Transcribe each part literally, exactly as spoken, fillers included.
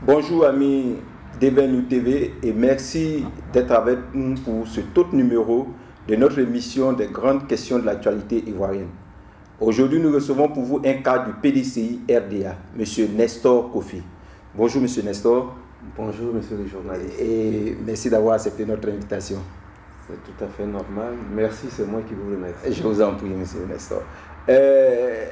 Bonjour amis d'Evenue T V et merci d'être avec nous pour ce tout numéro de notre émission des grandes questions de l'actualité ivoirienne. Aujourd'hui, nous recevons pour vous un cadre du P D C I R D A, M. Nestor Kofi. Bonjour M. Nestor. Bonjour monsieur le journaliste. Et merci d'avoir accepté notre invitation. C'est tout à fait normal. Merci, c'est moi qui vous remercie. Je vous en prie M. Nestor. Euh,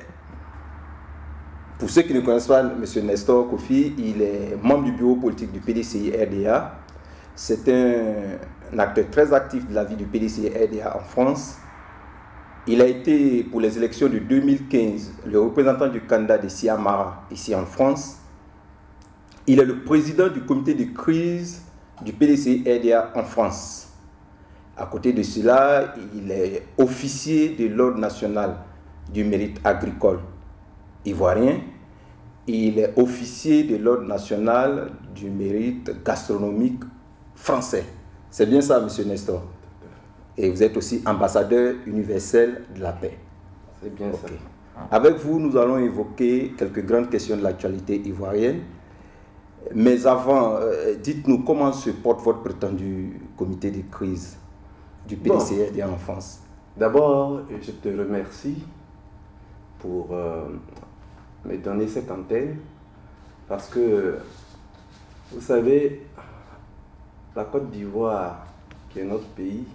Pour ceux qui ne connaissent pas M. Nestor Kofi, il est membre du bureau politique du P D C I R D A. C'est un, un acteur très actif de la vie du P D C I R D A en France. Il a été, pour les élections de deux mille quinze, le représentant du candidat de Siamara, ici en France. Il est le président du comité de crise du P D C I R D A en France. À côté de cela, il est officier de l'Ordre national du mérite agricole ivoirien. Il est officier de l'Ordre national du mérite gastronomique français. C'est bien ça, M. Nestor? Et vous êtes aussi ambassadeur universel de la paix. C'est bien okay. ça. Avec vous, nous allons évoquer quelques grandes questions de l'actualité ivoirienne. Mais avant, euh, dites-nous comment se porte votre prétendu comité de crise du P D C I R D A en France. D'abord, je te remercie pour euh, me donner cette antenne parce que, vous savez, la Côte d'Ivoire, qui est notre pays,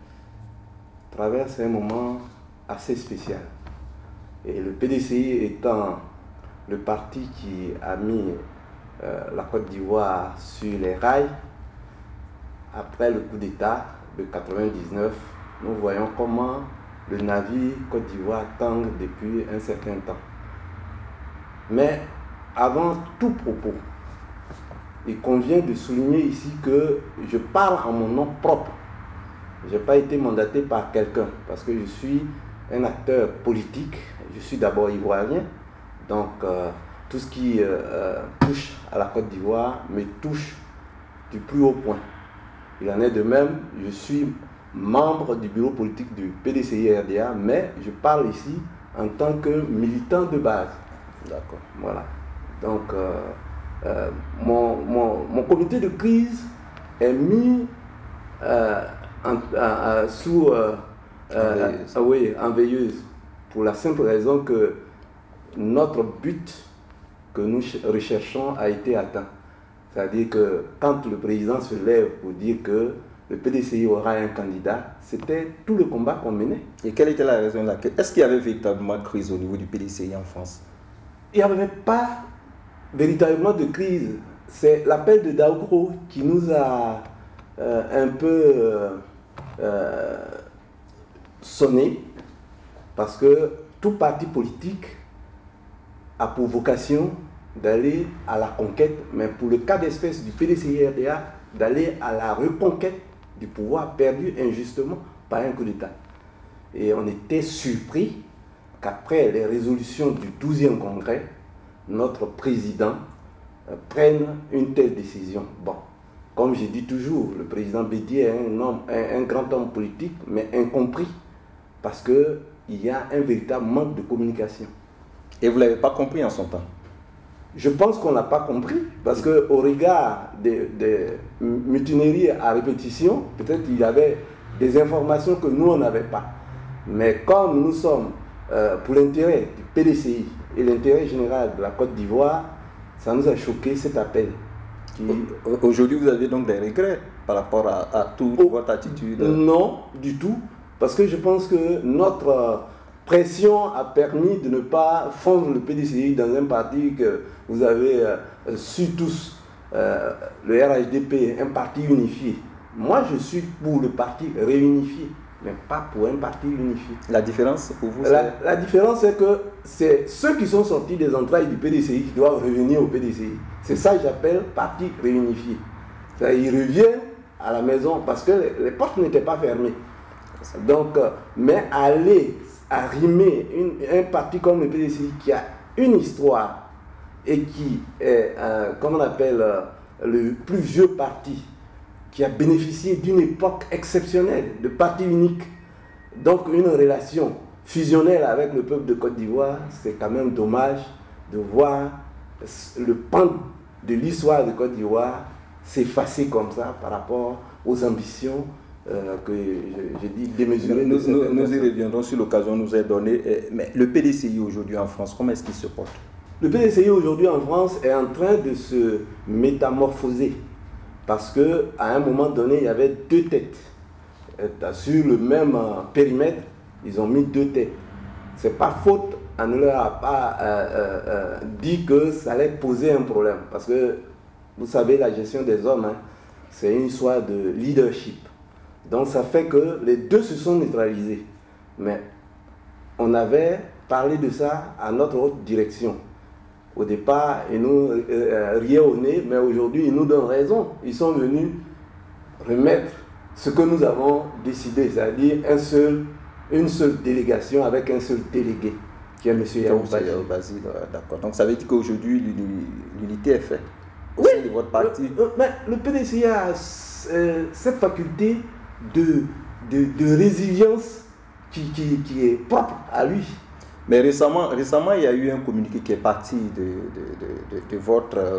traverse un moment assez spécial. Et le P D C I étant le parti qui a mis euh, la Côte d'Ivoire sur les rails, après le coup d'État de mille neuf cent quatre-vingt-dix-neuf, nous voyons comment le navire Côte d'Ivoire tangue depuis un certain temps. Mais avant tout propos, il convient de souligner ici que je parle en mon nom propre. Je n'ai pas été mandaté par quelqu'un parce que je suis un acteur politique. Je suis d'abord ivoirien, donc euh, tout ce qui euh, touche à la Côte d'Ivoire me touche du plus haut point. Il en est de même, je suis membre du bureau politique du P D C I R D A, mais je parle ici en tant que militant de base. D'accord. Voilà. Donc, euh, euh, mon, mon, mon comité de crise est mis euh, en, en, en, sous euh, euh, euh, oui, en veilleuse pour la simple raison que notre but que nous recherchons a été atteint. C'est-à-dire que quand le président se lève pour dire que le P D C I aura un candidat, c'était tout le combat qu'on menait. Et quelle était la raison de laquelle? Est-ce qu'il y avait véritablement de crise au niveau du P D C I en France? Il n'y avait pas véritablement de crise. C'est l'appel de Daougro qui nous a euh, un peu euh, euh, sonné, parce que tout parti politique a pour vocation d'aller à la conquête, mais pour le cas d'espèce du P D C I R D A, d'aller à la reconquête du pouvoir perdu injustement par un coup d'État. Et on était surpris qu'après les résolutions du douzième congrès, notre président euh, prenne une telle décision. Bon, comme je dis toujours, le président Bédié est un, homme, un, un grand homme politique, mais incompris, parce qu'il y a un véritable manque de communication. Et vous ne l'avez pas compris en son temps? Je pense qu'on ne l'a pas compris, parce qu'au regard des, des mutineries à répétition, peut-être il y avait des informations que nous, on n'avait pas. Mais comme nous sommes euh, pour l'intérêt du P D C I et l'intérêt général de la Côte d'Ivoire, ça nous a choqué cet appel. Qui... Aujourd'hui, vous avez donc des regrets par rapport à, à toute oh, votre attitude? Non, du tout, parce que je pense que notre... Euh, pression a permis de ne pas fondre le P D C I dans un parti que vous avez euh, su tous, euh, le R H D P, un parti unifié. Moi, je suis pour le parti réunifié, mais pas pour un parti unifié. La différence pour vous, la, la différence, c'est que c'est ceux qui sont sortis des entrailles du P D C I qui doivent revenir au P D C I. C'est ça que j'appelle parti réunifié. Ils reviennent à la maison parce que les, les portes n'étaient pas fermées. Donc, euh, mais aller arrimer une, un parti comme le P D C I qui a une histoire et qui est, euh, comme on appelle, euh, le plus vieux parti, qui a bénéficié d'une époque exceptionnelle, de parti unique, donc une relation fusionnelle avec le peuple de Côte d'Ivoire, c'est quand même dommage de voir le pan de l'histoire de Côte d'Ivoire s'effacer comme ça par rapport aux ambitions euh, que j'ai dit démesurées. Nous, de nous, nous y reviendrons si l'occasion nous est donnée. Mais le P D C I aujourd'hui en France, comment est-ce qu'il se porte? Le P D C I aujourd'hui en France est en train de se métamorphoser parce qu'à un moment donné, il y avait deux têtes. Sur le même périmètre, ils ont mis deux têtes. Ce n'est pas faute, on ne leur a pas euh, euh, dit que ça allait poser un problème. Parce que, vous savez, la gestion des hommes, hein, c'est une histoire de leadership. Donc ça fait que les deux se sont neutralisés. Mais on avait parlé de ça à notre haute direction. Au départ, ils nous euh, riaient au nez, mais aujourd'hui, ils nous donnent raison. Ils sont venus remettre ce que nous avons décidé, c'est-à-dire un seul, une seule délégation avec un seul délégué, qui est M. Yaoub Badji. D'accord. Donc ça veut dire qu'aujourd'hui, l'unité est faite au oui, sein de votre parti. Le, le, mais le P D C I a euh, cette faculté de, de, de résilience qui, qui, qui est propre à lui. Mais récemment, récemment, il y a eu un communiqué qui est parti de, de, de, de, de votre euh,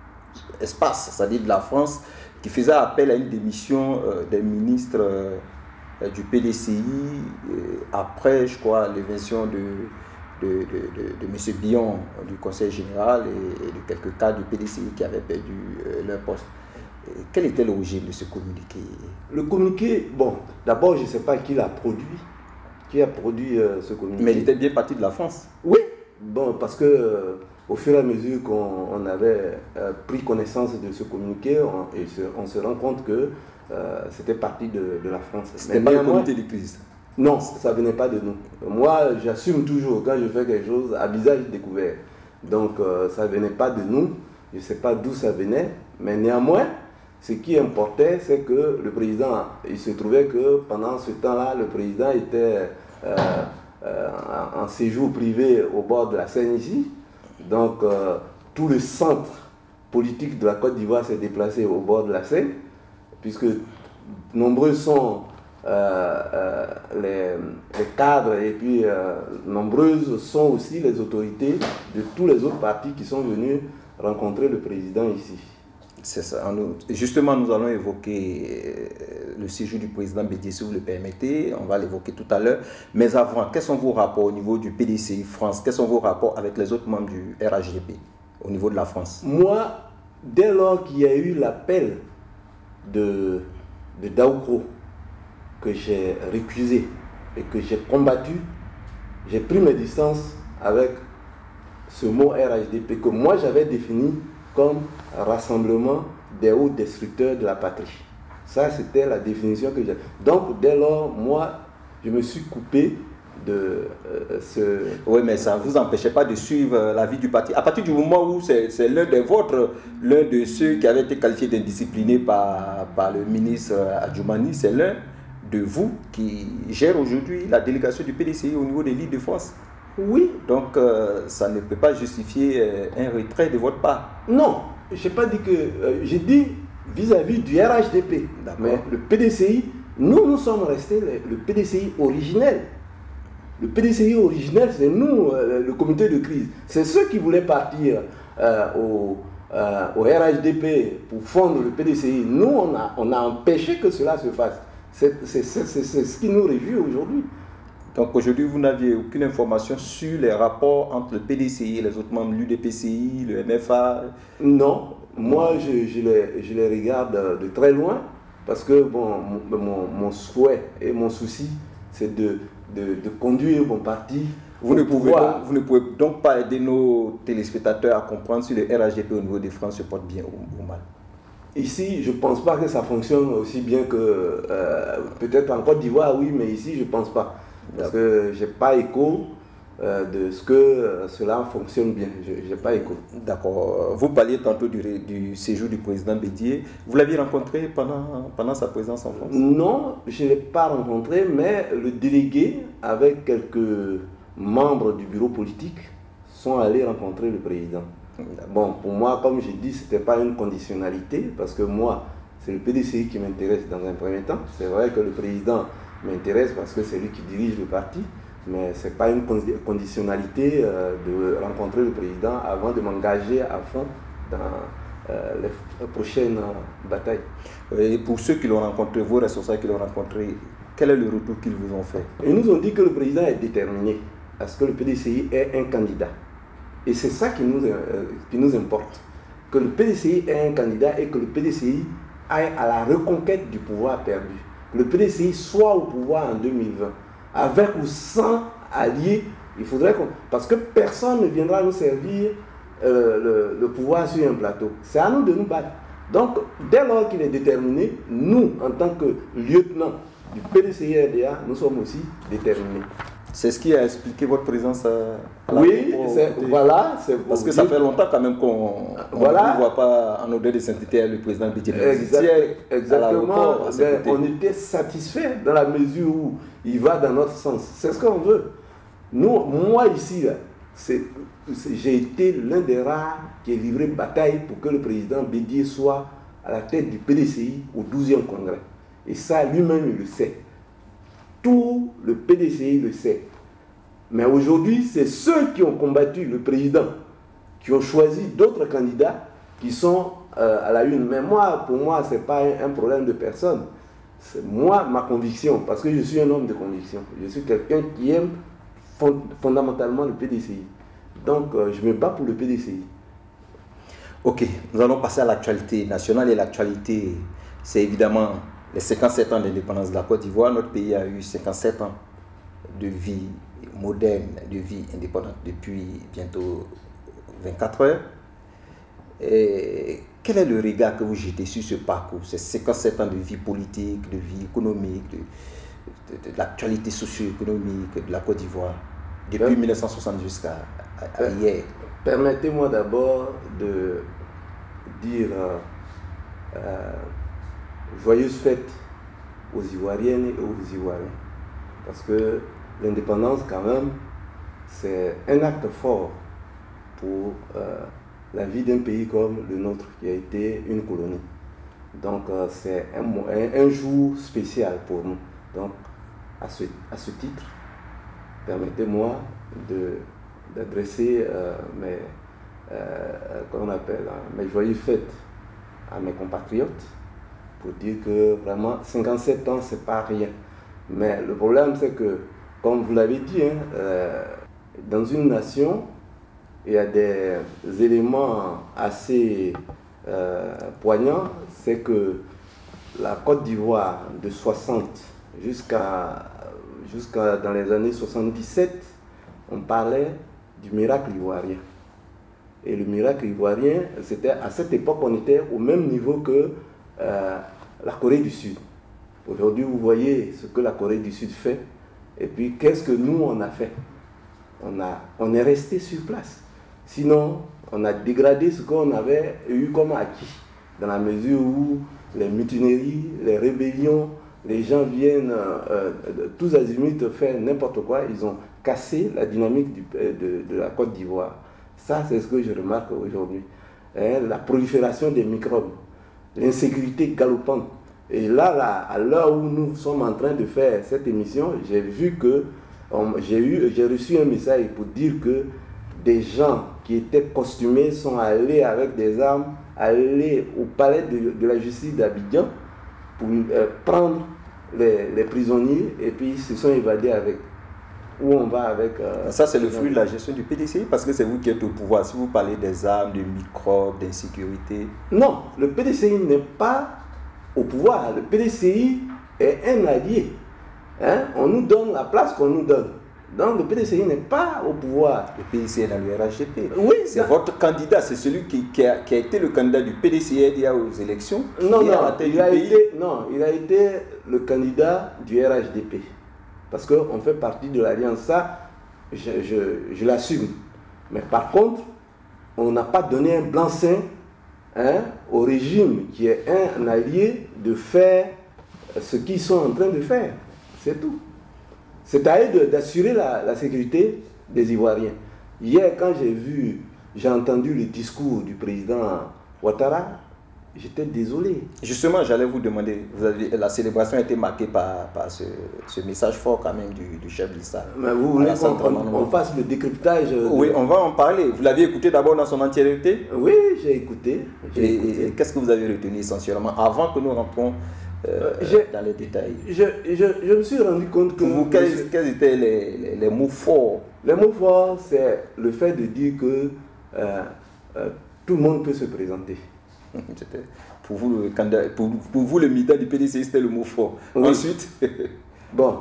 espace, c'est-à-dire de la France, qui faisait appel à une démission euh, des ministres euh, du P D C I euh, après, je crois, l'évasion de, de, de, de, de M. Bion du Conseil général et, et de quelques cadres du P D C I qui avaient perdu euh, leur poste. Et quel était l'origine de ce communiqué? Le communiqué, bon, d'abord, je ne sais pas qui l'a produit. Qui a produit euh, ce communiqué. Mais il était bien parti de la France. Oui, bon, parce que euh, au fur et à mesure qu'on avait euh, pris connaissance de ce communiqué, on, et se, on se rend compte que euh, c'était parti de, de la France. C'était pas le comité de crise? Non, ça venait pas de nous. Moi, j'assume toujours quand je fais quelque chose à visage découvert. Donc, euh, ça venait pas de nous. Je ne sais pas d'où ça venait, mais néanmoins, ce qui importait, c'est que le président, il se trouvait que pendant ce temps-là, le président était euh, euh, en, en séjour privé au bord de la Seine ici. Donc, euh, tout le centre politique de la Côte d'Ivoire s'est déplacé au bord de la Seine, puisque nombreux sont euh, euh, les, les cadres et puis euh, nombreuses sont aussi les autorités de tous les autres partis qui sont venus rencontrer le président ici. C'est ça. Justement, nous allons évoquer le séjour du président Bédié, si vous le permettez. On va l'évoquer tout à l'heure. Mais avant, quels sont vos rapports au niveau du P D C I France? Quels sont vos rapports avec les autres membres du R H D P au niveau de la France? Moi, dès lors qu'il y a eu l'appel de, de Daoukro, que j'ai récusé et que j'ai combattu, j'ai pris mes distances avec ce mot R H D P que moi j'avais défini comme rassemblement des hauts destructeurs de la patrie. Ça, c'était la définition que j'ai. Donc, dès lors, moi, je me suis coupé de euh, ce... Oui, mais ça ne vous empêchait pas de suivre la vie du parti. À partir du moment où c'est l'un des vôtres, l'un de ceux qui avait été qualifié d'indiscipliné par, par le ministre Adjoumani, c'est l'un de vous qui gère aujourd'hui la délégation du P D C I au niveau des lits de France. Oui. Donc, euh, ça ne peut pas justifier euh, un retrait de votre part. Non, je n'ai pas dit que... Euh, j'ai dit vis-à-vis du R H D P. Mais le P D C I, nous, nous sommes restés le, le P D C I originel. Le P D C I originel, c'est nous, euh, le comité de crise. C'est ceux qui voulaient partir euh, au, euh, au R H D P pour fondre le P D C I. Nous, on a, on a empêché que cela se fasse. C'est ce qui nous réjouit aujourd'hui. Donc aujourd'hui, vous n'aviez aucune information sur les rapports entre le P D C I et les autres membres, l'U D P C I, le M F A? Non, moi je, je, les, je les regarde de très loin parce que bon, mon, mon souhait et mon souci, c'est de, de, de conduire mon parti. Vous ne, pouvez donc, vous ne pouvez donc pas aider nos téléspectateurs à comprendre si le R H D P au niveau de France se porte bien ou, ou mal? Ici, je ne pense pas que ça fonctionne aussi bien que euh, peut-être en Côte d'Ivoire, oui, mais ici, je ne pense pas. Parce que je n'ai pas écho euh, de ce que euh, cela fonctionne bien. Je n'ai pas écho. D'accord. Vous parliez tantôt du, du séjour du président Bédié. Vous l'aviez rencontré pendant, pendant sa présence en France? Non, je ne l'ai pas rencontré, mais le délégué, avec quelques membres du bureau politique, sont allés rencontrer le président. Bon, pour moi, comme j'ai dit, ce n'était pas une conditionnalité, parce que moi, c'est le P D C I qui m'intéresse dans un premier temps. C'est vrai que le président m'intéresse parce que c'est lui qui dirige le parti, mais ce n'est pas une conditionnalité euh, de rencontrer le président avant de m'engager à fond dans euh, les prochaines batailles. Et pour ceux qui l'ont rencontré, vos responsables qui l'ont rencontré, quel est le retour qu'ils vous ont fait? Ils nous ont dit que le président est déterminé à ce que le P D C I ait un candidat. Et c'est ça qui nous, euh, qui nous importe. Que le P D C I ait un candidat et que le P D C I aille à la reconquête du pouvoir perdu. Que le P D C I soit au pouvoir en deux mille vingt. Avec ou sans alliés, il faudrait qu'on... Parce que personne ne viendra nous servir euh, le, le pouvoir sur un plateau. C'est à nous de nous battre. Donc, dès lors qu'il est déterminé, nous, en tant que lieutenant du P D C I R D A, nous sommes aussi déterminés. C'est ce qui a expliqué votre présence à, à la Oui, voilà. Parce que ça fait longtemps quand même qu'on voilà. ne voit pas en odeur de sainteté le président Bédié. Exact, exactement. Ben, on était satisfait dans la mesure où il va dans notre sens. C'est ce qu'on veut. Nous, moi ici, j'ai été l'un des rares qui a livré bataille pour que le président Bédié soit à la tête du P D C I au douzième congrès. Et ça, lui-même, il le sait. Tout le P D C I le sait. Mais aujourd'hui, c'est ceux qui ont combattu le président, qui ont choisi d'autres candidats qui sont euh, à la une. Mais moi, pour moi, ce n'est pas un, un problème de personne. C'est moi, ma conviction, parce que je suis un homme de conviction. Je suis quelqu'un qui aime fond, fondamentalement le P D C I. Donc, euh, je me bats pour le P D C I. Ok, nous allons passer à l'actualité nationale. Et l'actualité, c'est évidemment les cinquante-sept ans d'indépendance de la Côte d'Ivoire. Notre pays a eu cinquante-sept ans de vie moderne, de vie indépendante depuis bientôt vingt-quatre heures. Et quel est le regard que vous jetez sur ce parcours, ces cinquante-sept ans de vie politique, de vie économique, de, de, de l'actualité socio-économique de la Côte d'Ivoire, depuis oui. mille neuf cent soixante jusqu'à hier? Permettez-moi d'abord de dire euh, euh, joyeuses fêtes aux Ivoiriennes et aux Ivoiriens. Parce que l'indépendance, quand même, c'est un acte fort pour euh, la vie d'un pays comme le nôtre, qui a été une colonie. Donc, euh, c'est un, un, un jour spécial pour nous. Donc, à ce, à ce titre, permettez-moi d'adresser euh, mes, euh, qu'on appelle, hein, mes joyeuses fêtes à mes compatriotes, pour dire que vraiment, cinquante-sept ans, c'est pas rien. Mais le problème, c'est que, comme vous l'avez dit, hein, euh, dans une nation, il y a des éléments assez euh, poignants. C'est que la Côte d'Ivoire, de soixante jusqu'à jusqu'à dans les années soixante-dix-sept, on parlait du miracle ivoirien. Et le miracle ivoirien, c'était à cette époque, on était au même niveau que euh, la Corée du Sud. Aujourd'hui, vous voyez ce que la Corée du Sud fait. Et puis, qu'est-ce que nous, on a fait? On, a, on est resté sur place. Sinon, on a dégradé ce qu'on avait eu comme acquis, dans la mesure où les mutineries, les rébellions, les gens viennent euh, euh, tous azimuts faire n'importe quoi. Ils ont cassé la dynamique du, de, de la Côte d'Ivoire. Ça, c'est ce que je remarque aujourd'hui. Hein, la prolifération des microbes, l'insécurité galopante. Et là, là à l'heure où nous sommes en train de faire cette émission, j'ai vu que j'ai eu, j'ai reçu un message pour dire que des gens qui étaient costumés sont allés avec des armes, aller au palais de, de la justice d'Abidjan pour euh, prendre les, les prisonniers et puis ils se sont évadés avec. Où on va avec... Euh, ça, c'est le fruit de la gestion du P D C I parce que c'est vous qui êtes au pouvoir. Si vous parlez des armes, des microbes, d'insécurité... Non, le P D C I n'est pas au pouvoir. Le P D C I est un allié. Hein? On nous donne la place qu'on nous donne. Donc le P D C I n'est pas au pouvoir. Le P D C I est dans le R H D P. Oui, c'est ça. Votre candidat, c'est celui qui, qui, a, qui a été le candidat du P D C I aux élections. Non, non, il a été, non, il a été le candidat du R H D P. Parce qu'on fait partie de l'Alliance, ça, je, je, je l'assume. Mais par contre, on n'a pas donné un blanc-seing hein, au régime qui est un allié de faire ce qu'ils sont en train de faire. C'est tout. C'est à eux d'assurer la, la sécurité des Ivoiriens. Hier, quand j'ai vu, j'ai entendu le discours du président Ouattara, j'étais désolé. Justement, j'allais vous demander, vous avez, la célébration a été marquée par, par ce, ce message fort quand même du, du chef de l'État. Mais vous voulez qu'on on fasse le décryptage de... Oui, on va en parler. Vous l'aviez écouté d'abord dans son entièreté? Oui, j'ai écouté. Et, et qu'est-ce que vous avez retenu essentiellement avant que nous rentrons euh, dans les détails? Je, je, je me suis rendu compte que... Pour vous, quels, quels étaient les, les, les mots forts? Les mots forts, c'est le fait de dire que euh, euh, tout le monde peut se présenter. Pour vous, le candidat, pour, pour vous, le militant du P D C I, c'était le mot fort. Oui. Ensuite, bon,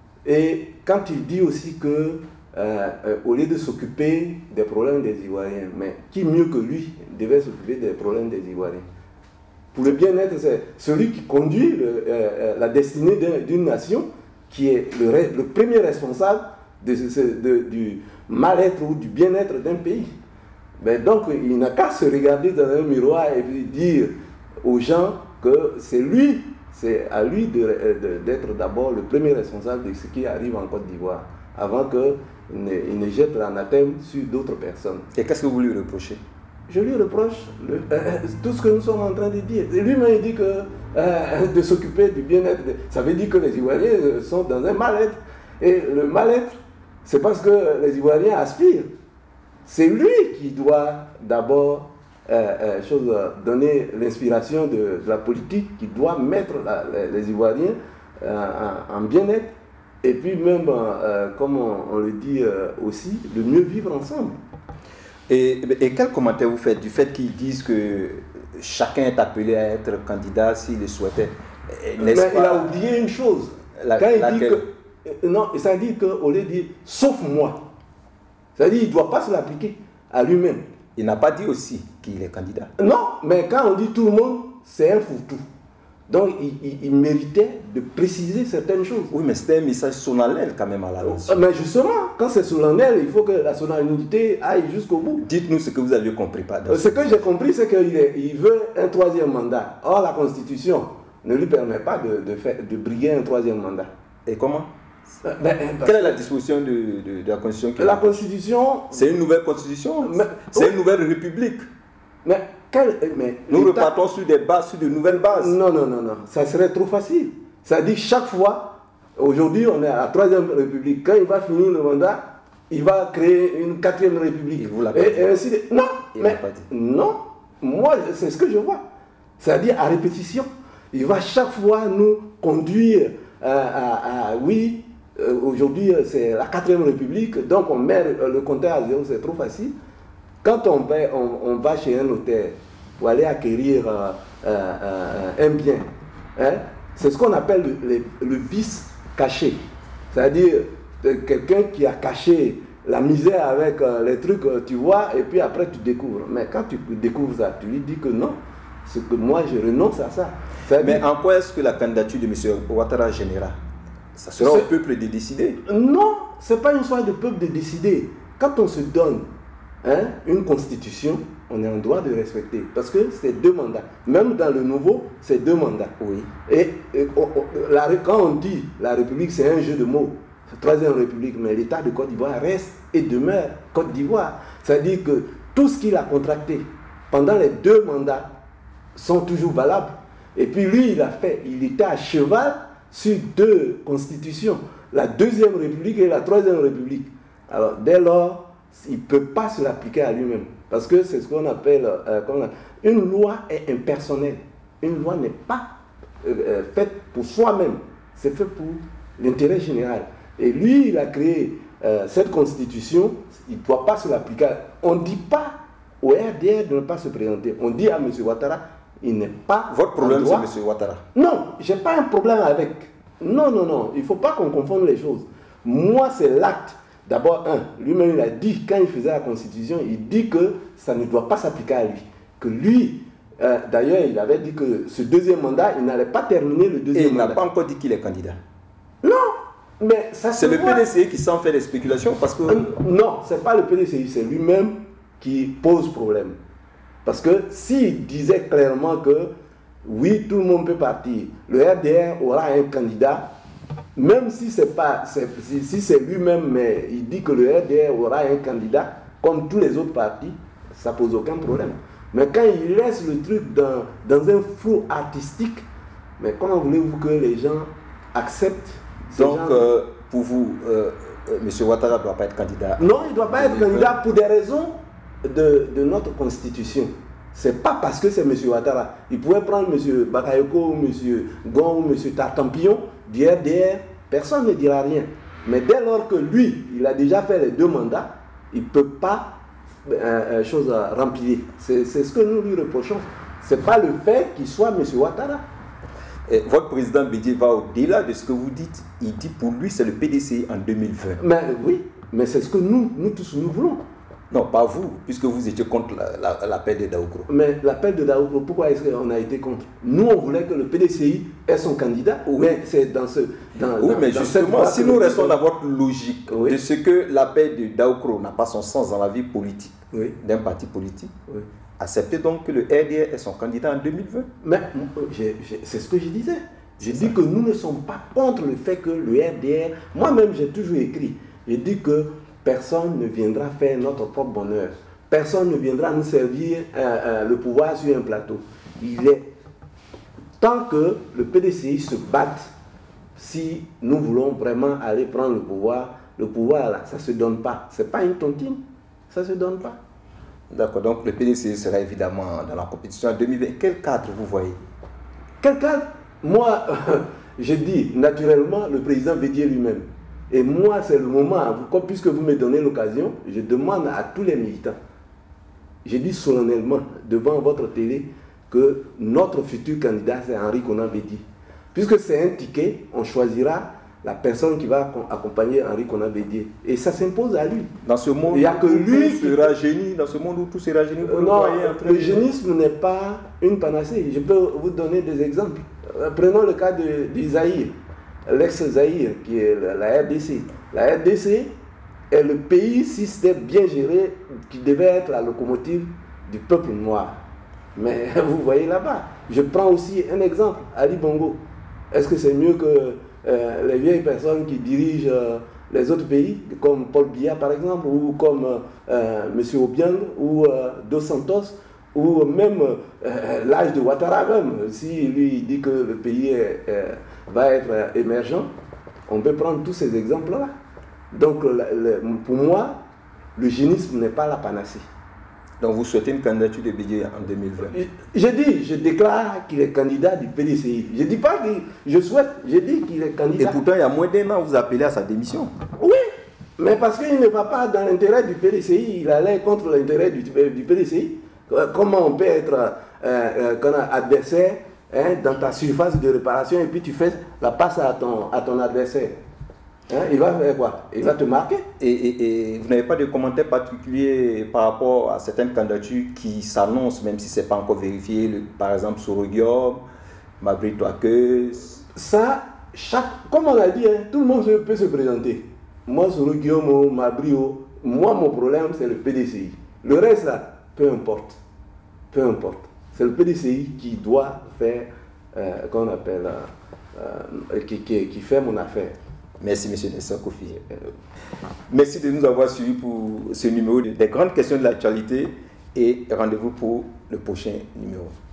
et quand il dit aussi que, euh, euh, au lieu de s'occuper des problèmes des Ivoiriens, mais qui mieux que lui devait s'occuper des problèmes des Ivoiriens? Pour le bien-être, c'est celui qui conduit le, euh, la destinée d'une nation, qui est le, le premier responsable de, de, de, du mal-être ou du bien-être d'un pays. Ben donc, il n'a qu'à se regarder dans un miroir et puis dire aux gens que c'est lui, c'est à lui d'être de, de, d'abord le premier responsable de ce qui arrive en Côte d'Ivoire, avant qu'il ne, il ne jette l'anathème sur d'autres personnes. Et qu'est-ce que vous lui reprochez? Je lui reproche le, euh, tout ce que nous sommes en train de dire. Lui-même, il dit que euh, de s'occuper du bien-être, ça veut dire que les Ivoiriens sont dans un mal-être. Et le mal-être, c'est parce que les Ivoiriens aspirent. C'est lui qui doit d'abord euh, euh, chose, donner l'inspiration de, de la politique, qui doit mettre la, les, les Ivoiriens euh, en, en bien-être, et puis même, euh, comme on, on le dit euh, aussi, de mieux vivre ensemble. Et, et quel commentaire vous faites du fait qu'ils disent que chacun est appelé à être candidat s'il le souhaitait? Mais pas, il a oublié une chose. La, Quand il laquelle? dit que... Non, ça dit qu'au lieu de dire « sauf moi », c'est-à-dire qu'il ne doit pas se l'appliquer à lui-même. Il n'a pas dit aussi qu'il est candidat. Non, mais quand on dit tout le monde, c'est un fourre-tout. Donc il, il, il méritait de préciser certaines choses. Oui, mais c'était un message solennel quand même à la nation. Mais justement, quand c'est solennel, il faut que la solennité aille jusqu'au bout. Dites-nous ce que vous avez compris. Pas ce que j'ai compris, c'est qu'il il veut un troisième mandat. Or, la Constitution ne lui permet pas de, de, faire, de briguer un troisième mandat. Et comment? Ben, Quelle est la disposition de, de, de la Constitution? La Constitution... C'est une nouvelle Constitution. C'est oui. Une nouvelle République. Mais, quel, mais nous repartons sur des bases, sur de nouvelles bases. Non, non, non, non. Ça serait trop facile. Ça dit chaque fois, aujourd'hui on est à la troisième République. Quand il va finir le mandat, il va créer une quatrième République. Il vous l'a pas et, dit. Et ainsi de... Non, il mais pas dit. Non. Moi, c'est ce que je vois. C'est-à-dire à répétition. Il va chaque fois nous conduire à, à, à oui, euh, aujourd'hui c'est la quatrième République, donc on met le compteur à zéro, c'est trop facile. Quand on va, on, on va chez un notaire pour aller acquérir euh, euh, un bien, hein, c'est ce qu'on appelle le, le, le vice caché. C'est-à-dire euh, quelqu'un qui a caché la misère avec euh, les trucs, euh, tu vois, et puis après tu découvres. Mais quand tu découvres ça, tu lui dis que non, c'est que moi je renonce à ça. Mais en quoi est-ce que la candidature de M. Ouattara générera? Ça sera au peuple de décider. Non, ce n'est pas une histoire de peuple de décider. Quand on se donne hein, une constitution, on est en droit de respecter. Parce que c'est deux mandats. Même dans le nouveau, c'est deux mandats. Oui. Et, et on, on, la, quand on dit la République, c'est un jeu de mots. C'est la troisième République, mais l'État de Côte d'Ivoire reste et demeure Côte d'Ivoire. C'est-à-dire que tout ce qu'il a contracté pendant les deux mandats sont toujours valables. Et puis lui, il a fait, il était à cheval sur deux constitutions, la deuxième République et la troisième République. Alors dès lors, il ne peut pas se l'appliquer à lui-même. Parce que c'est ce qu'on appelle, euh, qu'on a, une loi est impersonnelle. Une loi n'est pas euh, faite pour soi-même, c'est fait pour l'intérêt général. Et lui, il a créé euh, cette constitution, il ne doit pas se l'appliquer. On ne dit pas au R D R de ne pas se présenter. On dit à M. Ouattara, il n'est pas... Votre problème, c'est M. Ouattara? Non, je n'ai pas un problème avec. Non, non, non, il ne faut pas qu'on confonde les choses. Moi, c'est l'acte. D'abord, un, lui-même, il a dit, quand il faisait la Constitution, il dit que ça ne doit pas s'appliquer à lui. Que lui, euh, d'ailleurs, il avait dit que ce deuxième mandat, il n'allait pas terminer le deuxième mandat. Et il mandat. n'a pas encore dit qu'il est candidat. Non, mais ça c'est le P D C I qui s'en fait des spéculations parce que... Euh, non, ce n'est pas le P D C I, c'est lui-même qui pose problème. Parce que s'il disait clairement que oui, tout le monde peut partir, le R D R aura un candidat, même si c'est pas, si, si c'est lui-même, mais il dit que le R D R aura un candidat, comme tous les autres partis, ça pose aucun problème. Mais quand il laisse le truc dans, dans un flou artistique, mais comment voulez-vous que les gens acceptent? Donc, euh, pour vous, euh, euh, M. Ouattara ne doit pas être candidat? Non, il ne doit pas être candidat pour des raisons de, de notre constitution. Ce n'est pas parce que c'est M. Ouattara. Il pourrait prendre M. Bakayoko ou M. Gon ou M. Tartampion du R D R, personne ne dira rien. Mais dès lors que lui, il a déjà fait les deux mandats, il ne peut pas euh, chose à remplir. C'est ce que nous lui reprochons. Ce n'est pas le fait qu'il soit M. Ouattara. Et votre président Bédié va au-delà de ce que vous dites. Il dit pour lui, c'est le P D C I en deux mille vingt. Mais oui, mais c'est ce que nous, nous tous, nous voulons. Non, pas vous, puisque vous étiez contre l'appel la, la, de Daoukro. Mais l'appel de Daoukro, pourquoi est-ce qu'on a été contre? Nous, on voulait que le P D C I ait son candidat. Oui. Mais c'est dans ce... Dans, oui, dans, mais dans justement, si nous restons dans votre logique, oui, de ce que l'appel de Daoukro n'a pas son sens dans la vie politique, oui, d'un parti politique, oui, acceptez donc que le R D R ait son candidat en deux mille vingt. Mais c'est ce que je disais. J'ai dit que nous ne sommes pas contre le fait que le R D R... Moi-même, j'ai toujours écrit. J'ai dit que personne ne viendra faire notre propre bonheur. Personne ne viendra nous servir euh, euh, le pouvoir sur un plateau. Il est tant que le P D C I se batte, si nous voulons vraiment aller prendre le pouvoir, le pouvoir là, ça ne se donne pas. Ce n'est pas une tontine, ça ne se donne pas. D'accord, donc le P D C I sera évidemment dans la compétition en deux mille vingt. Quel cadre vous voyez? Quel cadre? Moi, je dis naturellement le président Bédié lui-même. Et moi, c'est le moment, puisque vous me donnez l'occasion, je demande à tous les militants, je dis solennellement devant votre télé que notre futur candidat, c'est Henri Konan Bédié. Puisque c'est un ticket, on choisira la personne qui va accompagner Henri Konan Bédié. Et ça s'impose à lui. Dans ce monde il y a que où lui tout sera génie, dans ce monde où tout sera génie, vous euh, le non, voyez en train le de... génisme n'est pas une panacée. Je peux vous donner des exemples. Prenons le cas de, de Zaïre, l'ex-Zaïre, qui est la, la R D C. La R D C est le pays, si c'était bien géré, qui devait être la locomotive du peuple noir. Mais vous voyez là-bas. Je prends aussi un exemple, Ali Bongo. Est-ce que c'est mieux que euh, les vieilles personnes qui dirigent euh, les autres pays, comme Paul Biya par exemple, ou comme euh, M. Obiang, ou euh, Dos Santos, ou même euh, l'âge de Ouattara même, si lui dit que le pays est, euh, va être euh, émergent, on peut prendre tous ces exemples-là. Donc le, le, pour moi, le génisme n'est pas la panacée. Donc vous souhaitez une candidature de Bédié en deux mille vingt? Je dis, je déclare qu'il est candidat du P D C I. Je ne dis pas que je souhaite, je dis qu'il est candidat. Et pourtant, il y a moins d'un an, vous appelez à sa démission. Oui, mais parce qu'il ne va pas dans l'intérêt du P D C I, il allait contre l'intérêt du, du P D C I. Comment on peut être euh, euh, adversaire hein, dans ta surface de réparation et puis tu fais la passe à ton, à ton adversaire? Hein, il va faire quoi? Il va te marquer. Et, et, et vous n'avez pas de commentaires particuliers par rapport à certaines candidatures qui s'annoncent, même si ce n'est pas encore vérifié, le, par exemple Soroguiom, Mabri Touakeus? Ça, chaque, comme on l'a dit, hein, tout le monde peut se présenter. Moi, Soroguiom, Mabri, moi, mon problème, c'est le P D C I. Le reste, là, peu importe. Peu importe. C'est le P D C I qui doit faire, euh, qu'on appelle, euh, qui, qui, qui fait mon affaire. Merci, M. Nestor Kofi. Merci de nous avoir suivis pour ce numéro des grandes questions de l'actualité et rendez-vous pour le prochain numéro.